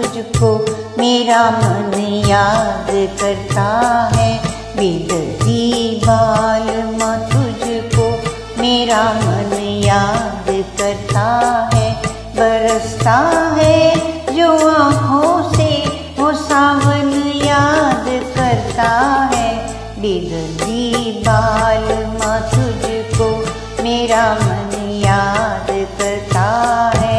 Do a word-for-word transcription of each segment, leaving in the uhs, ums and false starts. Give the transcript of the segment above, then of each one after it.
तुझको मेरा मन याद करता है। बेदर्दी बालमा तुझको मेरा मन याद करता है। बरसता है जो आँखों से वो सावन याद करता है। बेदर्दी बालमा तुझको मेरा मन याद करता है।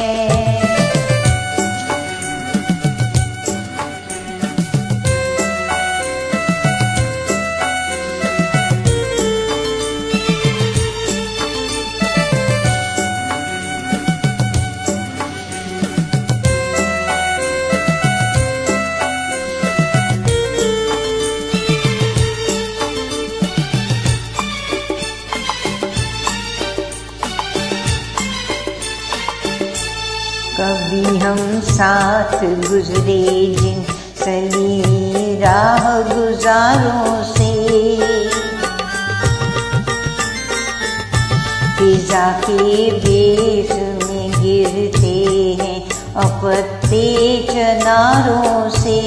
कभी हम साथ गुजरे जिन सलीमी राह गुजारों से, फिजा के बेस में गिरते हैं अपत्ते चनारों से।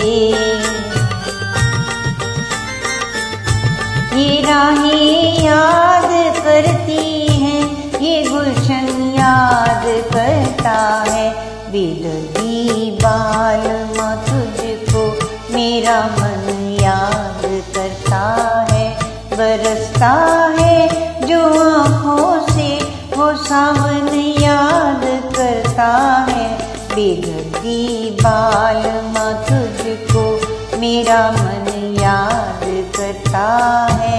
ये राहें याद करती हैं, ये गुलशन याद करता है। बेदर्दी बालमा तुझको मेरा मन याद करता है। बरसता है जो आँखों से वो सावन याद करता है। बेदर्दी बालमा तुझको मेरा मन याद करता है।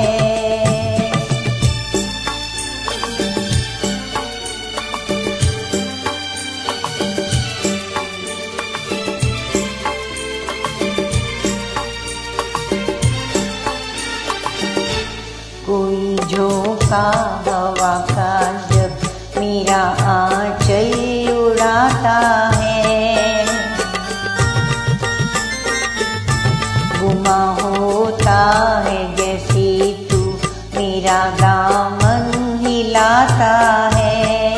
कोई झोंका हवा का जब मेरा आंचल उड़ाता है, गुमा होता है जैसे तू मेरा दामन हिलाता है।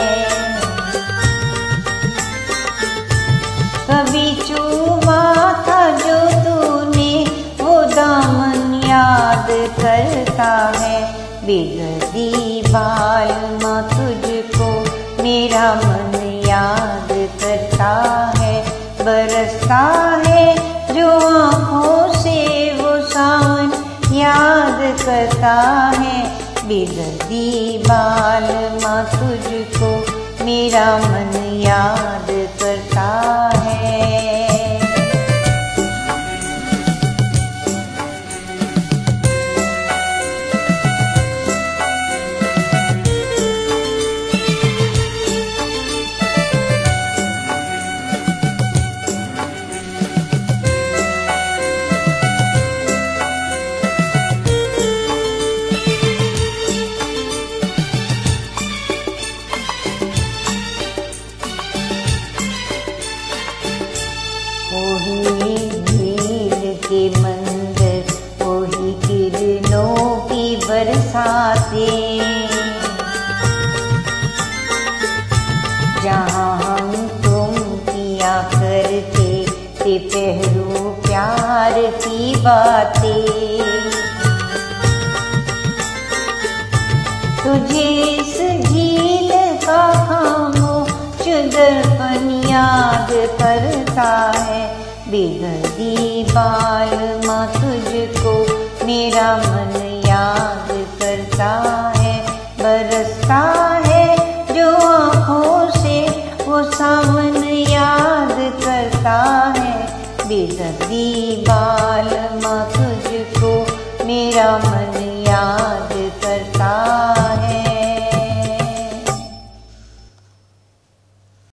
कभी चूमा था जो तूने वो दामन याद करता है। बेदर्दी बालमा तुझको मेरा मन याद करता है। बरसता है जो आँखों से वो सावन याद करता है। बेदर्दी बालमा तुझको मेरा मन याद करता है। वही झील के मंदिर, वही किरणों की बरसातें, जहाँ हम तुम किया करते थे पहरू प्यार की बातें। तुझे इस झील का खामोश दर्पण याद करता है। बेदर्दी बालमा तुझको मेरा मन याद करता है। बरसता है जो आँखों से वो सावन याद करता है। बेदर्दी बालमा तुझको मेरा मन याद